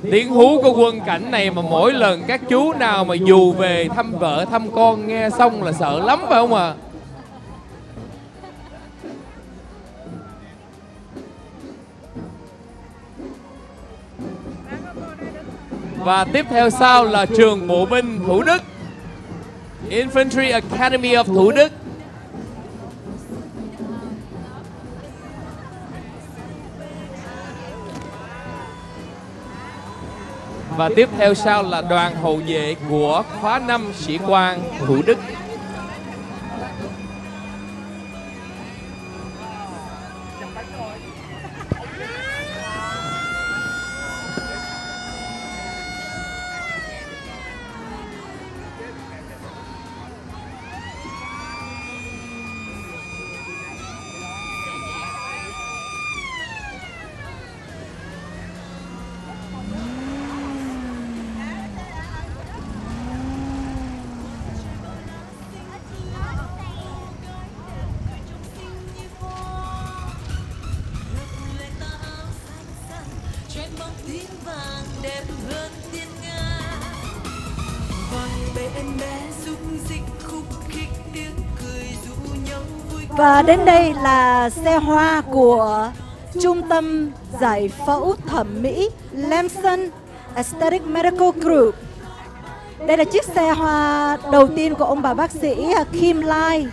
Tiếng hú của quân cảnh này mà mỗi lần các chú nào mà dù về thăm vợ thăm con nghe xong là sợ lắm phải không ạ? Và tiếp theo sau là trường bộ binh Thủ Đức, Infantry Academy of Thủ Đức. Và tiếp theo sau là đoàn hậu vệ của khóa 5 sĩ quan Thủ Đức. Và đến đây là xe hoa của Trung tâm Giải phẫu thẩm mỹ Lamson Aesthetic Medical Group. Đây là chiếc xe hoa đầu tiên của ông bà bác sĩ Kim Lai.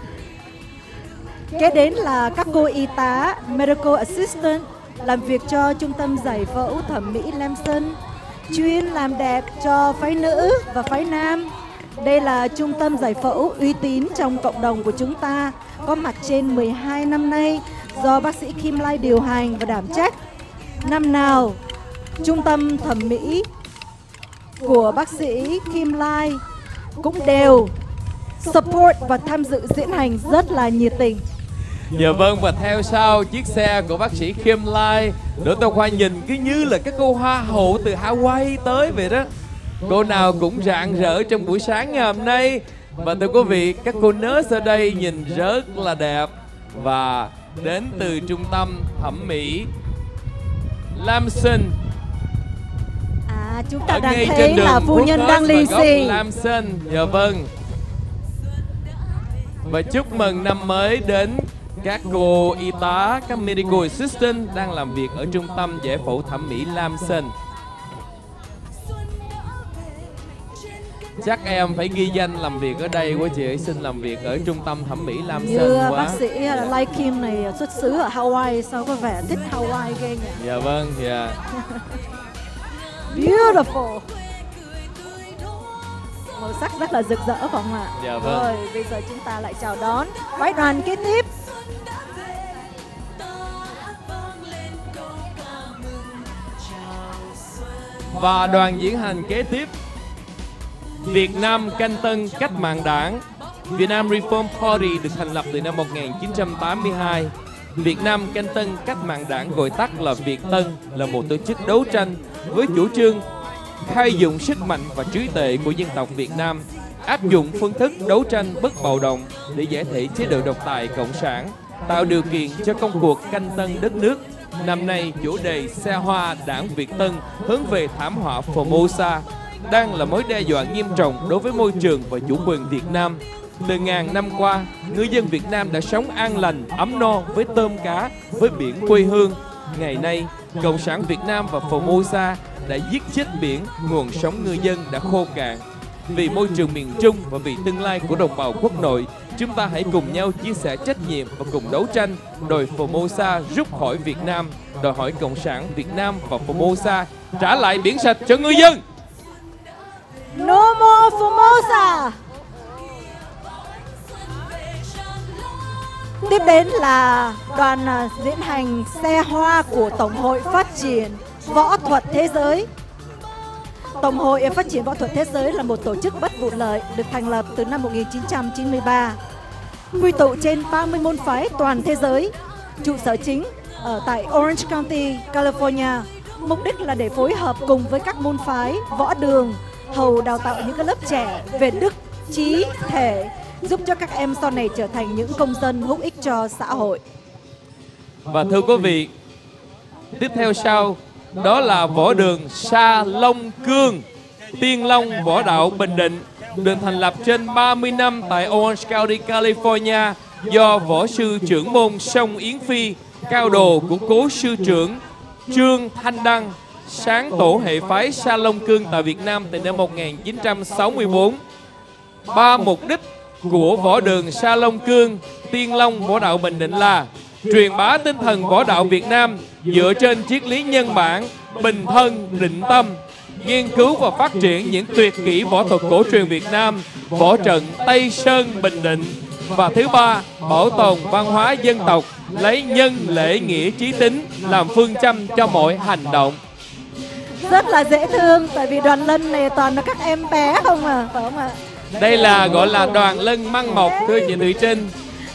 Kế đến là các cô y tá Medical Assistant làm việc cho Trung tâm Giải phẫu thẩm mỹ Lamson, chuyên làm đẹp cho phái nữ và phái nam. Đây là trung tâm giải phẫu uy tín trong cộng đồng của chúng ta, có mặt trên 12 năm nay do bác sĩ Kim Lai điều hành và đảm trách. Năm nào, trung tâm thẩm mỹ của bác sĩ Kim Lai cũng đều support và tham dự diễn hành rất là nhiệt tình. Dạ vâng, và theo sau chiếc xe của bác sĩ Kim Lai, Đỗ Tàu Khoa nhìn cứ như là các cô hoa hậu từ Hawaii tới vậy đó. Cô nào cũng rạng rỡ trong buổi sáng ngày hôm nay. Và thưa quý vị, các cô nurse ở đây nhìn rất là đẹp và đến từ trung tâm thẩm mỹ Lamson. Chúng ta đang thấy là phu nhân đang lì xì. Lamson, dạ vâng. Và chúc mừng năm mới đến các cô y tá, các medical assistant đang làm việc ở trung tâm giải phẫu thẩm mỹ Lamson. Chắc em phải ghi danh làm việc ở đây quá chị ơi, xin làm việc ở trung tâm thẩm mỹ Lamson như quá. Bác sĩ Lai Kim này xuất xứ ở Hawaii, sao có vẻ thích Hawaii ghê nhỉ? Dạ vâng, dạ. Beautiful. Màu sắc rất là rực rỡ phải không ạ? Dạ vâng. Rồi, bây giờ chúng ta lại chào đón phái đoàn kế tiếp. Và đoàn diễn hành kế tiếp, Việt Nam Canh Tân Cách mạng Đảng, Việt Nam Reform Party được thành lập từ năm 1982. Việt Nam Canh Tân Cách mạng Đảng gọi tắt là Việt Tân là một tổ chức đấu tranh với chủ trương khai dụng sức mạnh và trí tuệ của dân tộc Việt Nam, áp dụng phương thức đấu tranh bất bạo động để giải thể chế độ độc tài cộng sản, tạo điều kiện cho công cuộc canh tân đất nước. Năm nay, chủ đề xe hoa Đảng Việt Tân hướng về thảm họa Formosa đang là mối đe dọa nghiêm trọng đối với môi trường và chủ quyền Việt Nam. Từ ngàn năm qua, ngư dân Việt Nam đã sống an lành, ấm no với tôm cá, với biển quê hương. Ngày nay, Cộng sản Việt Nam và Formosa đã giết chết biển, nguồn sống ngư dân đã khô cạn. Vì môi trường miền Trung và vì tương lai của đồng bào quốc nội, chúng ta hãy cùng nhau chia sẻ trách nhiệm và cùng đấu tranh đòi Formosa rút khỏi Việt Nam, đòi hỏi Cộng sản Việt Nam và Formosa trả lại biển sạch cho ngư dân. No more Formosa. Tiếp đến là đoàn diễn hành xe hoa của Tổng hội Phát triển Võ thuật Thế giới. Tổng hội Phát triển Võ thuật Thế giới là một tổ chức bất vụ lợi được thành lập từ năm 1993, quy tụ trên 30 môn phái toàn thế giới, trụ sở chính ở tại Orange County, California. Mục đích là để phối hợp cùng với các môn phái võ đường, hầu đào tạo những cái lớp trẻ về đức, trí, thể, giúp cho các em sau này trở thành những công dân hữu ích cho xã hội. Và thưa quý vị, tiếp theo sau đó là võ đường Sa Long Cương, Tiên Long Võ Đạo Bình Định, được thành lập trên 30 năm tại Orange County, California, do võ sư trưởng môn Song Yến Phi, cao đồ của cố sư trưởng Trương Thanh Đăng, sáng tổ hệ phái Sa Long Cương tại Việt Nam từ năm 1964. Ba mục đích của võ đường Sa Long Cương, Tiên Long Võ Đạo Bình Định là truyền bá tinh thần võ đạo Việt Nam dựa trên triết lý nhân bản, bình thân, định tâm, nghiên cứu và phát triển những tuyệt kỹ võ thuật cổ truyền Việt Nam, võ trận Tây Sơn Bình Định. Và thứ ba, bảo tồn văn hóa dân tộc, lấy nhân lễ nghĩa trí tính làm phương châm cho mọi hành động. Rất là dễ thương, tại vì đoàn lân này toàn là các em bé không à, phải không ạ? Đây là gọi là đoàn lân măng mọc, thưa chị Thùy Trinh.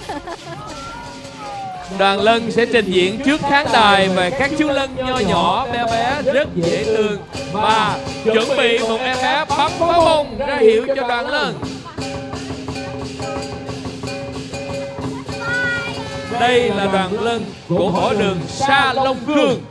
Đoàn lân sẽ trình diễn trước khán đài và các chú lân nho nhỏ bé bé rất dễ thương. Và chuẩn bị một em bé bắn pháo bông ra hiệu cho đoàn lân. Đây là đoàn lân của võ đường Sa Long Cương.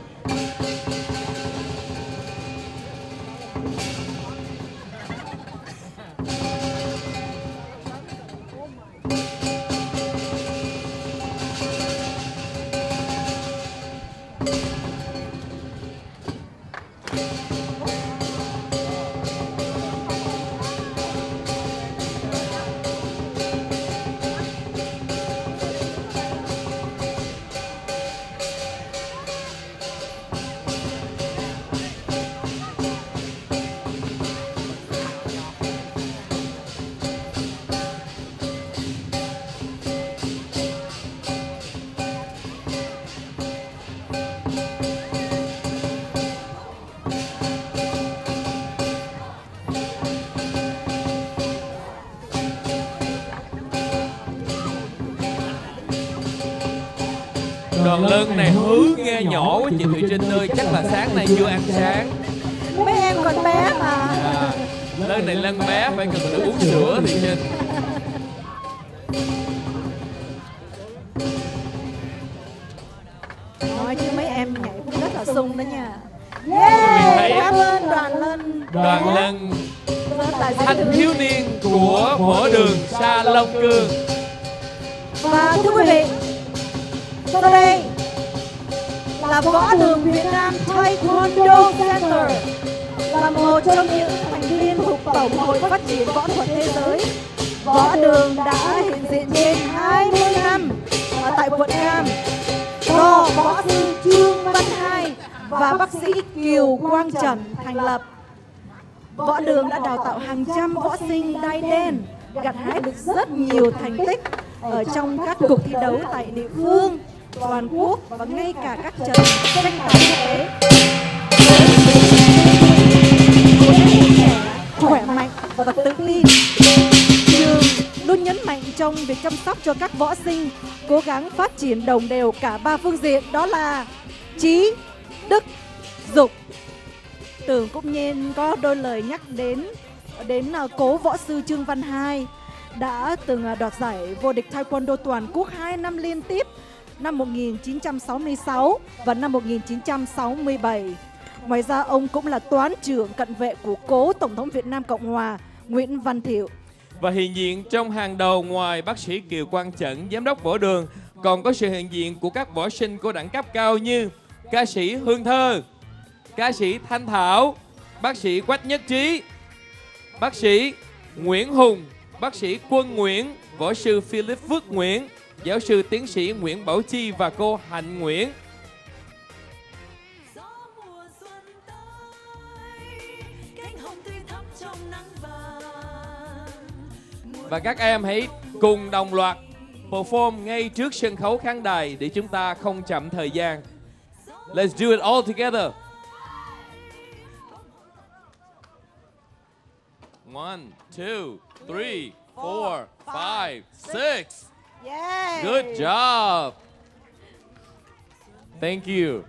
Đoàn lân này hứ nghe nhỏ quá chị Thùy Trinh ơi, chắc là sáng nay chưa ăn sáng. Mấy em còn bé mà. Lân này lân bé phải cần được uống sữa Thùy Trinh. Nói chứ mấy em nhảy cũng rất là sung đó nha. Yeah, cảm ơn đoàn lân. Đoàn lân thanh thiếu niên của võ đường Sa Long Cương. Và thưa quý vị, sau đây là võ đường Việt Nam Taekwondo Center, là một trong những thành viên thuộc Tổng hội Phát triển Võ thuật Thế giới. Võ đường đã hiện diện trên 20 năm ở tại quận Cam do võ sư Trương Văn Hai và bác sĩ Kiều Quang Trần thành lập. Võ đường đã đào tạo hàng trăm võ sinh đai đen, gặt hái được rất nhiều thành tích ở trong các cuộc thi đấu tại địa phương, toàn quốc và ngay cả các trận tranh tài quốc tế. Khỏe mạnh và tự tin, trường luôn nhấn mạnh trong việc chăm sóc cho các võ sinh, cố gắng phát triển đồng đều cả ba phương diện, đó là trí, đức, dục. Tưởng cũng nhiên có đôi lời nhắc đến cố võ sư Trương Văn Hai đã từng đoạt giải vô địch Taekwondo toàn quốc 2 năm liên tiếp, năm 1966 và năm 1967. Ngoài ra ông cũng là toán trưởng cận vệ của cố Tổng thống Việt Nam Cộng Hòa Nguyễn Văn Thiệu. Và hiện diện trong hàng đầu ngoài bác sĩ Kiều Quang Trần, giám đốc võ đường, còn có sự hiện diện của các võ sinh có đẳng cấp cao như ca sĩ Hương Thơ, ca sĩ Thanh Thảo, bác sĩ Quách Nhất Trí, bác sĩ Nguyễn Hùng, bác sĩ Quân Nguyễn, võ sư Philip Phước Nguyễn, giáo sư tiến sĩ Nguyễn Bảo Chi và cô Hạnh Nguyễn. Và các em hãy cùng đồng loạt perform ngay trước sân khấu khán đài để chúng ta không chậm thời gian. Let's do it all together. 1, 2, 3, 4, 5, 6. Yeah. Good job. Thank you.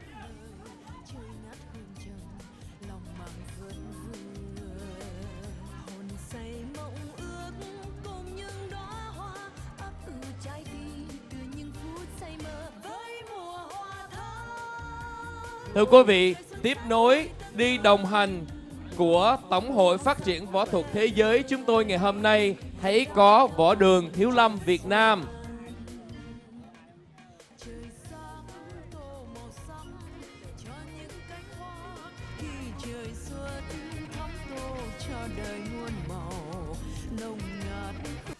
Thưa quý vị, tiếp nối, đi đồng hành của Tổng hội Phát triển Võ thuật Thế giới chúng tôi ngày hôm nay thấy có Võ Đường Thiếu Lâm Việt Nam. Trời xuân thắm tô cho đời muôn màu nồng nàn.